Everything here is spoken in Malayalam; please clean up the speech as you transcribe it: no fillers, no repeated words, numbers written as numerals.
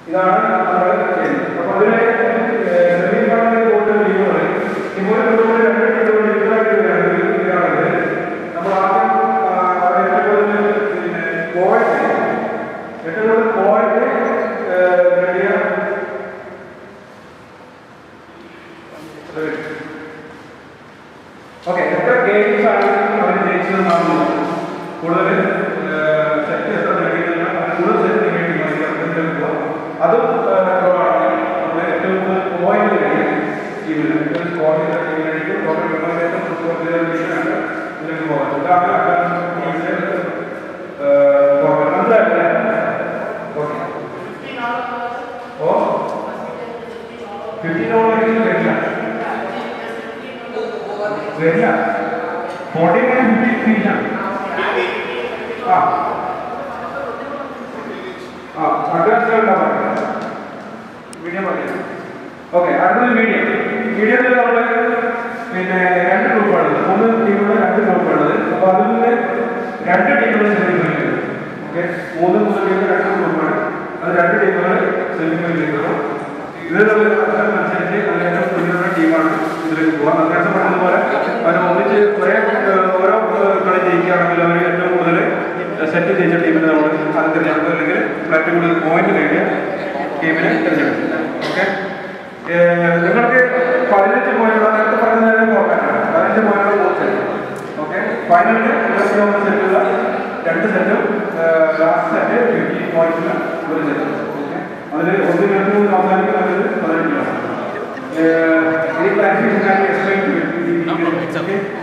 ഇതാണ് നമ്മൾ ചെയ്യുന്നത്. അപ്പോൾ അതിലെ സെമി ഫൈനൽ പോയിട്ട് ടീമുകൾ ഇപ്പോൾ രണ്ട് ടീമുകൾ ഡിഫറൻറ്റ് വരികയാണെങ്കിൽ നമ്മൾ ആദ്യം ഏറ്റവും കൂടുതൽ പോയിന്റ് നേടിയ ഓക്കെ എത്ര ഗെയിംസ് ആണ് അവർ ജയിച്ചതെന്നാണ് കൂടുതൽ സെറ്റ് എത്ര നേടിയില്ല കൂടുതൽ സെറ്റ് നേടി അതും നമ്മൾ ഏറ്റവും കൂടുതൽ പോയിന്റ് നേടിയ ടീമിന് സ്കോർ ചെയ്ത ടീമിനായിരിക്കും ടോട്ടൽ ഇതിലേക്ക് പോകാം. ഇതാണ് ടീമിന്റെ മനസ്സിലായില്ലേ? ഓക്കെ ഓ 15 ഓവറിൽ വരില്ല 14 and 15 ഫിനിഷാണ്. അഡ്വാൻസ് ഉണ്ടാവും മീഡിയം പറയാം. ഓക്കെ അടുത്തത് മീഡിയത്തിൽ നമ്മൾ പിന്നെ രണ്ട് ഗ്രൂപ്പാണുള്ളത്. 3 ടീമുകൾ 2 ഗ്രൂപ്പാണുള്ളത്. അപ്പോൾ അതിൽ നിന്ന് 2 ടീമുകൾ സെമിഫൈനൽ. ഓക്കെ 3 ടീമുകൾ 2 ഗ്രൂപ്പാണ്. അത് 2 ടീമുകൾ സെമിഫൈനലിലേക്ക് പോകും. ഇതിലുള്ള അനുസരിച്ച് അതിൻ്റെ മുന്നിലുള്ള ടീമാണ് ഇതിലേക്ക് പോകാം. അത്യാവശ്യം പറഞ്ഞതുപോലെ അവർ ഒന്നിച്ച് ഓരോ കളി ജയിക്കുകയാണെങ്കിൽ അവർ ഏറ്റവും കൂടുതൽ സെറ്റ് ജയിച്ച ടീമിനെ നമ്മൾ അത് തിരഞ്ഞെടുക്കും. അല്ലെങ്കിൽ ഏറ്റവും കൂടുതൽ പോയിന്റ് നേടിയ ടീമിനെ തിരഞ്ഞെടുക്കും. ഓക്കെ നിങ്ങൾക്ക് 15 പോയിന്റുള്ള നേരത്തെ പറഞ്ഞ നേരം ഫോർമാറ്റാണ്. 15 പോയിന്റുള്ള 3 സെറ്റ്. ഓക്കെ ഫൈനലിൽ 21 സെറ്റുള്ള 2 സെറ്റും ലാസ്റ്റ് സെറ്റ് 15 പോയിന്റിന് 1 സെറ്റും. ഓക്കെ അതിൽ 1 മിനിറ്റ് അവസാനിക്കുന്നത് 15 ഈ ക്ലാസിഫിക്കേഷൻ എക്സ്പ്ലെയിൻ ചെയ്യും.